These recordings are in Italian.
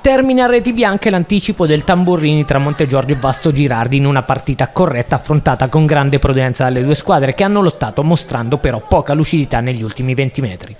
Termina a reti bianche l'anticipo del Tamburrini tra Montegiorgio e Vasto Girardi in una partita corretta affrontata con grande prudenza dalle due squadre che hanno lottato mostrando però poca lucidità negli ultimi 20 metri.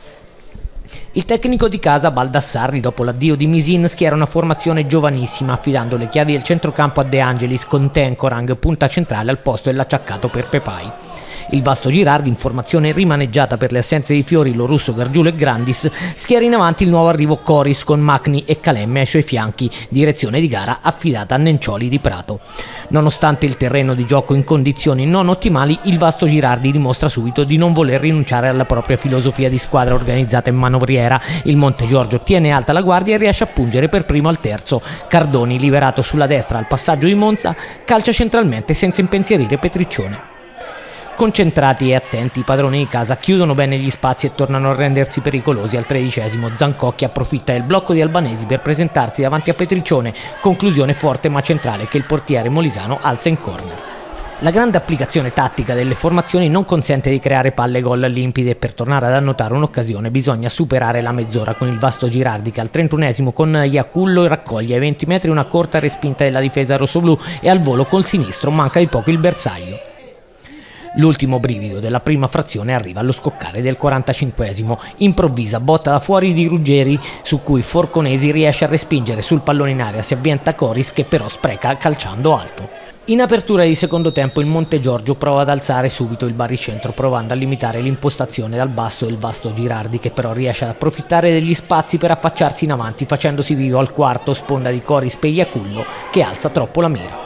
Il tecnico di casa Baldassarri, dopo l'addio di Misin, schiera una formazione giovanissima affidando le chiavi del centrocampo a De Angelis con Tenkorang punta centrale al posto dell'acciaccato per Pepai. Il Vasto Girardi, in formazione rimaneggiata per le assenze di Fiori, Lorusso, Gargiulo e Grandis, schiera in avanti il nuovo arrivo Coris con Macni e Calemme ai suoi fianchi, direzione di gara affidata a Nencioli di Prato. Nonostante il terreno di gioco in condizioni non ottimali, il Vasto Girardi dimostra subito di non voler rinunciare alla propria filosofia di squadra organizzata e manovriera. Il Montegiorgio tiene alta la guardia e riesce a pungere per primo al terzo. Cardoni, liberato sulla destra al passaggio di Monza, calcia centralmente senza impensierire Petriccione. Concentrati e attenti, i padroni di casa chiudono bene gli spazi e tornano a rendersi pericolosi al 13°. Zancocchi approfitta del blocco di Albanesi per presentarsi davanti a Petriccione, conclusione forte ma centrale che il portiere molisano alza in corner. La grande applicazione tattica delle formazioni non consente di creare palle gol limpide e per tornare ad annotare un'occasione bisogna superare la mezz'ora con il Vasto Girardi che al 31° con Iacullo raccoglie ai 20 metri una corta respinta della difesa rossoblù e al volo col sinistro manca di poco il bersaglio. L'ultimo brivido della prima frazione arriva allo scoccare del 45°, improvvisa botta da fuori di Ruggeri su cui Forconesi riesce a respingere sul pallone in aria, si avvienta Coris che però spreca calciando alto. In apertura di secondo tempo il Montegiorgio prova ad alzare subito il baricentro provando a limitare l'impostazione dal basso del Vasto Girardi che però riesce ad approfittare degli spazi per affacciarsi in avanti facendosi vivo al quarto sponda di Coris per Iacullo che alza troppo la mira.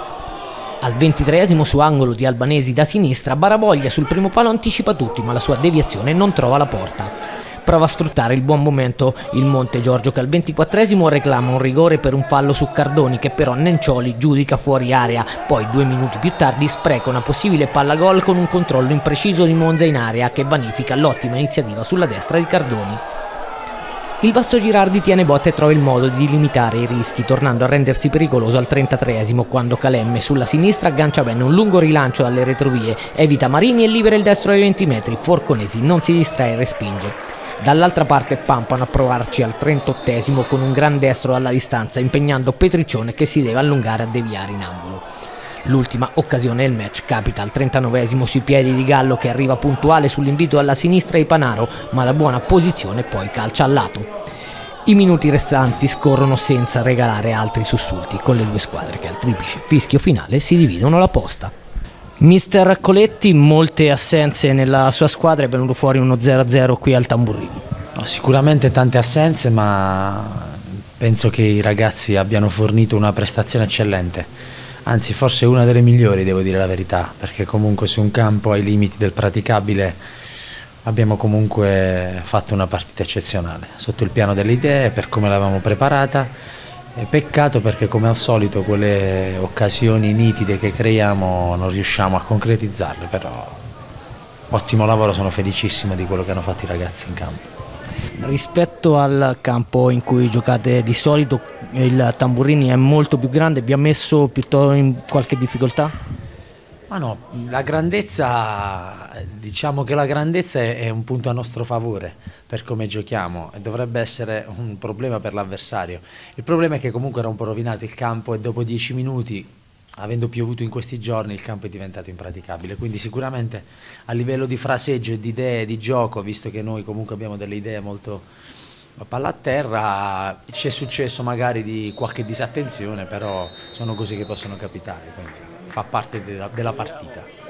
Al 23° su angolo di Albanesi da sinistra, Baravoglia sul primo palo anticipa tutti ma la sua deviazione non trova la porta. Prova a sfruttare il buon momento il Montegiorgio che al 24° reclama un rigore per un fallo su Cardoni che però Nencioli giudica fuori area, poi 2 minuti più tardi spreca una possibile palla gol con un controllo impreciso di Monza in area che vanifica l'ottima iniziativa sulla destra di Cardoni. Il Vasto Girardi tiene botta e trova il modo di limitare i rischi, tornando a rendersi pericoloso al 33° quando Calemme sulla sinistra aggancia bene un lungo rilancio dalle retrovie, evita Marini e libera il destro ai 20 metri. Forconesi non si distrae e respinge. Dall'altra parte pampano a provarci al 38° con un gran destro alla distanza, impegnando Petriccione che si deve allungare a deviare in angolo. L'ultima occasione del match capita al 39° sui piedi di Gallo che arriva puntuale sull'invito alla sinistra di Panaro, ma la buona posizione poi calcia al lato. I minuti restanti scorrono senza regalare altri sussulti, con le due squadre che al triplice fischio finale si dividono la posta. Mister Coletti, molte assenze nella sua squadra, è venuto fuori uno 0-0 qui al Tamburrini. No, sicuramente tante assenze, ma penso che i ragazzi abbiano fornito una prestazione eccellente. Anzi, forse una delle migliori, devo dire la verità, perché comunque su un campo ai limiti del praticabile abbiamo comunque fatto una partita eccezionale, sotto il piano delle idee, per come l'avevamo preparata. E peccato perché come al solito quelle occasioni nitide che creiamo non riusciamo a concretizzarle, però ottimo lavoro, sono felicissimo di quello che hanno fatto i ragazzi in campo. Rispetto al campo in cui giocate di solito, il Tamburrini è molto più grande, vi ha messo piuttosto in qualche difficoltà? Ma no, la grandezza, diciamo che la grandezza è un punto a nostro favore per come giochiamo e dovrebbe essere un problema per l'avversario. Il problema è che comunque era un po' rovinato il campo e dopo 10 minuti, avendo piovuto in questi giorni, il campo è diventato impraticabile, quindi sicuramente a livello di fraseggio e di idee, di gioco, visto che noi comunque abbiamo delle idee molto a palla a terra, ci è successo magari di qualche disattenzione, però sono cose che possono capitare, quindi fa parte della partita.